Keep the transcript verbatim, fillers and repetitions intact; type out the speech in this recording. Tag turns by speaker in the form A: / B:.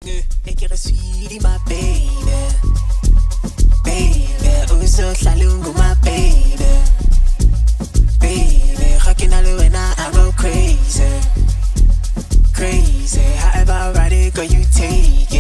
A: Ik er sweetie, my baby. Baby, oh so salungu, my baby. Baby, rockin' all the way now, I go crazy. Crazy, however I ride it, girl, you take it.